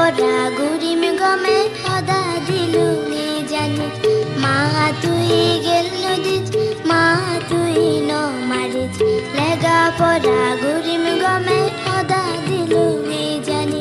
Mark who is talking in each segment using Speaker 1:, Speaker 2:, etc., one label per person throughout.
Speaker 1: পড়া ঘুরিম গমে সদা দিলু নি জানি মা তুই গেল নদীত মা তুই ন মারিত লেগা পড়া ঘুরিম গমে সদা দিলু নি জানি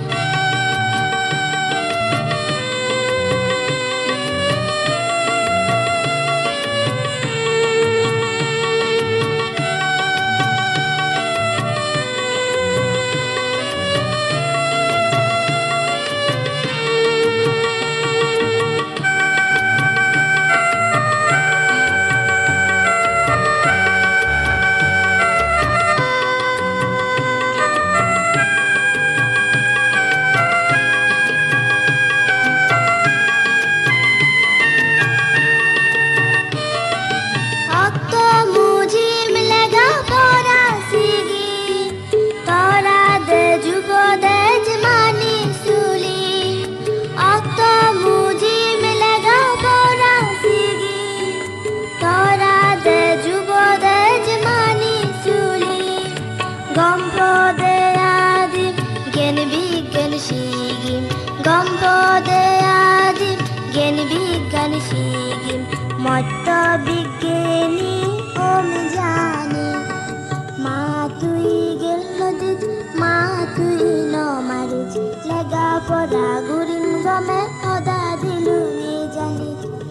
Speaker 1: মত বিজ্ঞানী ওম জানি মা তুই গেল নদীত মা তুই ন মারিস লেগা পড়া ঘুরিম গমে সদা দিলু নি জানি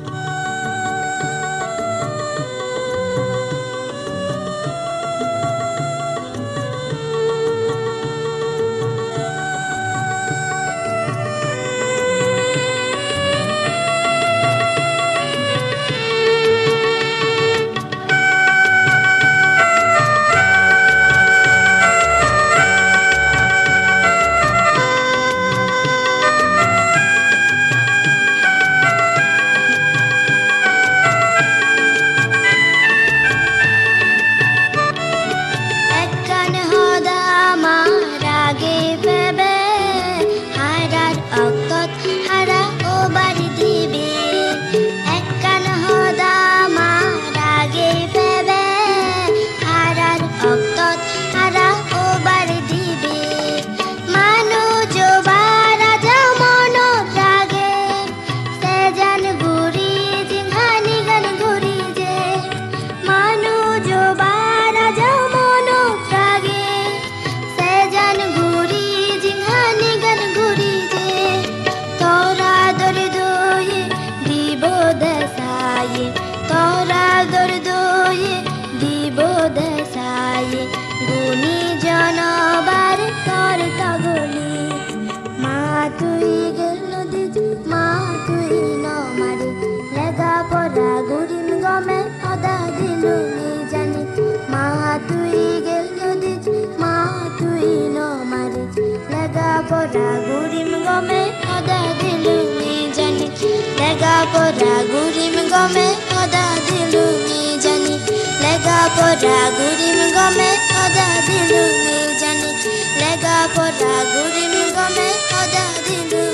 Speaker 1: পড়া ঘুরিম গমে সদা দিলু নি জানি লেগা পড়া ঘুরিম গমে সদা দিলু নি জানি লেগা পড়া ঘুরিম গমে সদা দিলু নি জানি লেগা পড়া ঘুরিম গমে সদা দিলু